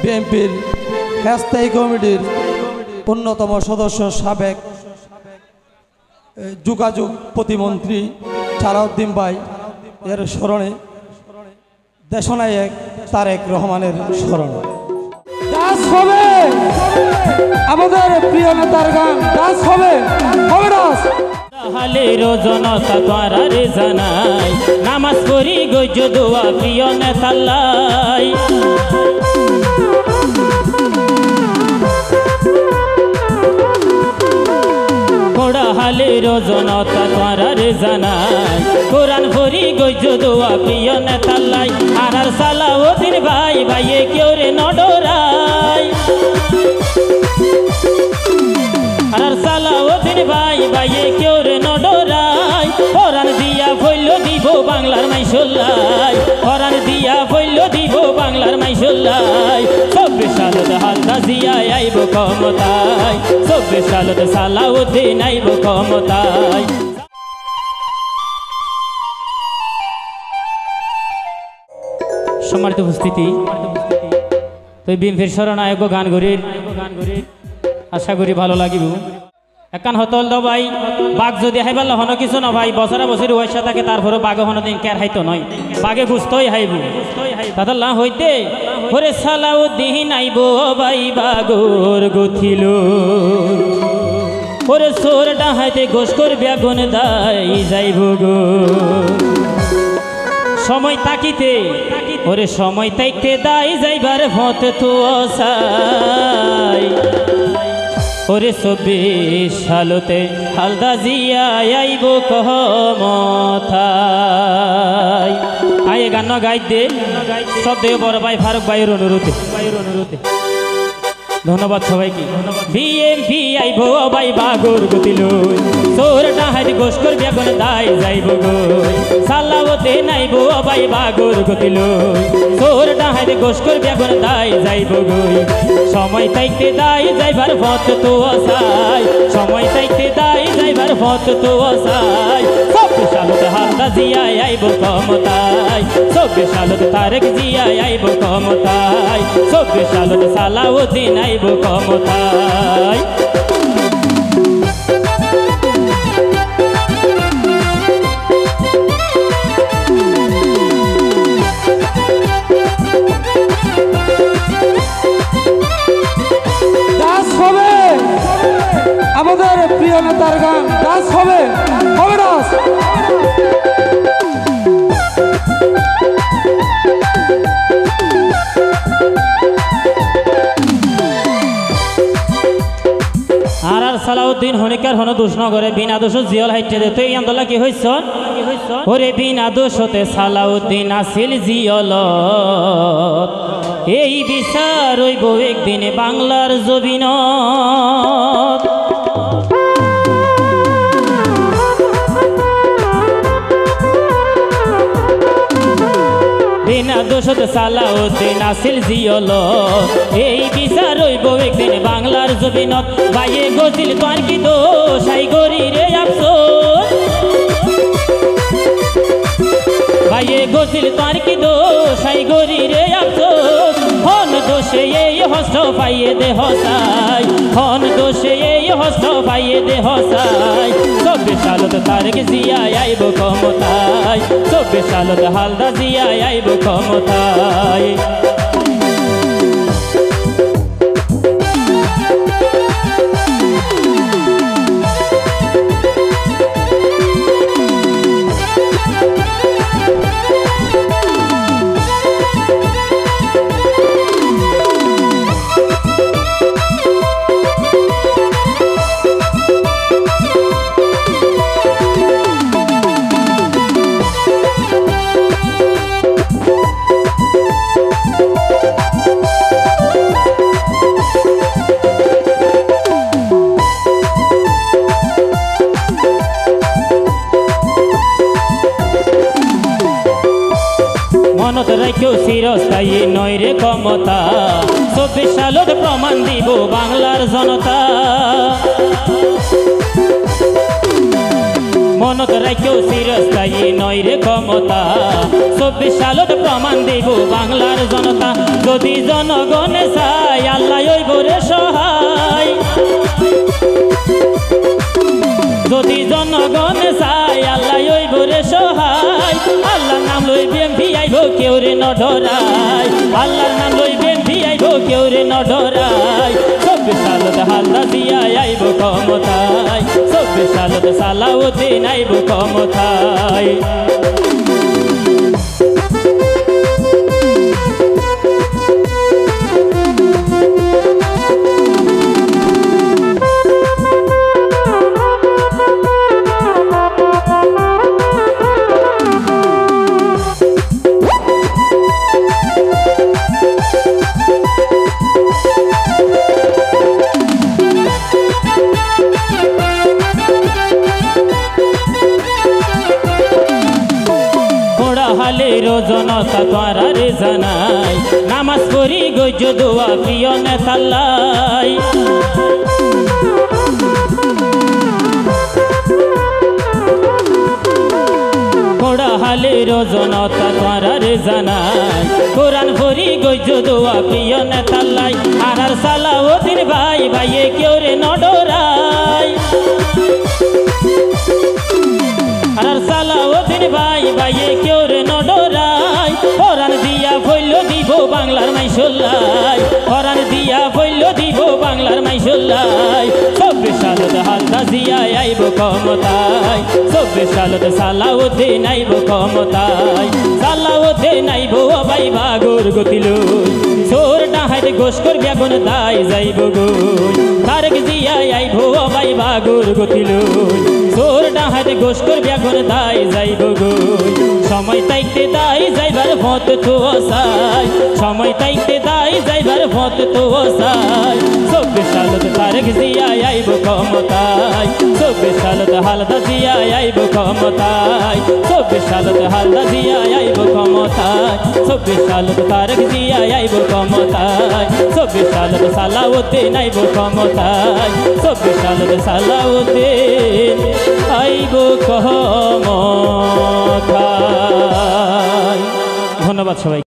বিএনপির স্থায়ী কমিটির অন্যতম সদস্য সাবেক যোগাযোগ প্রতিমন্ত্রী সালাউদ্দিন ভাই এর স্মরণে দেশনায়ক তারেক রহমানের স্মরণে ডান্স হবে। আমাদের প্রিয় নেতার গান ডান্স হবে, হবে ডান্স। হালের জনতা তোরা রে জানাই নামাজ পড়ি গজ দোয়া প্রিয় নেতাল্লাই গোড়া হালের জনতা তোরা রে জানাই কোরআন পড়ি গজ দোয়া প্রিয় নেতাল্লাই আর সালাউদ্দিন ভাই ভাইয়ে কেউ রে নডরাই আর সালাউদ্দিন ভাই ভাইয়ে কেউ রে নডরাই কোরআন দিয়া ফইল দিব বাংলার মাইশুল্লাই কোরআন দিয়া ফইল দিব বাংলার মাইশুল্লাই 24 সালত হালদা জিয়া আইব ক্ষমতায় 24 সালত সালাউদ্দিন আইব ক্ষমতায়। সম্মানিত উপস্থিতি, তো বিএনপির স্মরণায়ক গান গরির আশা করি ভালো লাগিব। একান হতল দ ভাই বাঘ যদি হাইবার হন কিছু ন ভাই বছরা বছর ওয়াইসা থাকে তারপরে বাঘে হন দিন কেয়ার হাইতো নয় বাঘে গুস্তই হাইব তাদল্লা হইতে ওরে সালাউদ্দিন আইব ভাই বাগর গুথিল ওরে সোর ডাহাইতে গোস করবে আগুন দাই যাইব গো সময় তাকিতে ওরে সময় তাইতে দাই যাইবার ভত তো আসাই ওরে 24 সালতে হালদা জিয়া আইব ক্ষমতায়। আয়ে গান গাই দে সদ্য বড় ভাই ফারুক ভাইয়ের অনুরোধে ধন্যবাদ সবাইকে। বিএমপি আইব ভাই বাগর গতিল সোর ডাহাইতে গোস করবে আগুন দাই যাইব গো সালাউদ্দিন আইব ভাই বাগর গতিল সোর ডাহাইতে গোস করবে আগুন দাই যাইব গো সময় তাইতে দাই যাইবার পথ তো আসাই সময় তাইতে দাই যাইবার পথ তো আসাই 24 সালত হালদা জিয়া আইব ক্ষমতায় 24 সালত তারেক জিয়া আইব ক্ষমতায় 24 সালত সালাউদ্দিন আইব ক্ষমতায়। আমাদের প্রিয় নেতার গান ডান্স হবে, হবে ডান্স। আর সালাউদ্দিন হনিকার হন দোষ নগরে বিনা দোষ জিয়ল হাইটে দে তুই আন্দোলন কি হইছ ওরে বিনা দোষতে সালাউদ্দিন আসিল জিয়ল এই বিচার হইব একদিনে বাংলার জবিনত বিনা দোষতে সালাউদ্দিন আসিল জিয়ল এই বিচার হইব একদিন বাংলার জবিনত ভাইয়ে গজিল তোর কি দোষ আই গরি রে আফসোস ভাইয়ে গজিল তোর কি দোষ আই গরি রে আফসোস হন দোষে এই হস্ত পাইয়ে দে হসাই হন দোষে এই হস্ত পাইয়ে দে হসাই 24 সালত তারেক জিয়া আইব ক্ষমতায় 24 সালত হালদা জিয়া আইব ক্ষমতায়। মনত রাখেও চিরস্থায়ী নয় রে ক্ষমতা 24 সালত প্রমাণ দিব বাংলার জনতা মনত রাখেও চিরস্থায়ী নয় রে ক্ষমতা 24 সালত প্রমাণ দেব বাংলার জনতা যদি জনগণে চাই আল্লাহ হইব রে সহায় যদি জনগণে চাই আল্লাহ হইব রে সহায় আল্লাহর নাম লই বিএমপি আইব কেউ রে ন ডরাই আল্লাহর নাম লই বিএমপি আইব কেউ রে ন ডরাই 24 সালত হালদা জিয়া আইব ক্ষমতায় 24 সালত সালাউদ্দিন আইব ক্ষমতায় জনতা তোরা রে জানাই নামাজ পড়ি গজ্জ দোয়া প্রিয় নেতাল্লাই কোড়া হালের জনতা তোরা রে জানাই কোরআন পড়ি গজ্জ দোয়া প্রিয় নেতাল্লাই আর সালাউদ্দিন ভাই ভাইয়ে কেউ রে ন ডরাই আর সালাউদ্দিন ভাই ভাইয়ে কেউ রে ন ডরাই কোরআন দিয়া ফইল দিব বাংলার মাইশুল্লাই কোরআন দিয়া ফইল দিব বাংলার মাইশুল্লাই 24 সালত হালদা জিয়া আইব ক্ষমতায় 24 সালত সালাউদ্দিন আইব ক্ষমতায় সালাউদ্দিন আইব ভাই বাগর গতিলই সোর ডাহাইত গোস করবি আগুন দাই যাইব গই তারেক জিয়া আইব ভাই বাগর গতিলই সোর ডাহাইত গোস করবি আগুন দাই যাইব গই সময় তাইতে দাই যাইবার ভত তো আসাই সময় তাইতে দাই যাইবার ভত তো আসাই 24 সালত তারেক জিয়া আইব ক্ষমতায় 24 সালত হালদা জিয়া আইব ক্ষমতায় 24 সালত হালদা জিয়া আইব ক্ষমতায় 24 সালত তারেক জিয়া আইব ক্ষমতায় 24 সালত সালাউদ্দিন আইব ক্ষমতায় 24 সালত সালাউদ্দিন আইব ক্ষমতায় ধন্যবাদ সবাই।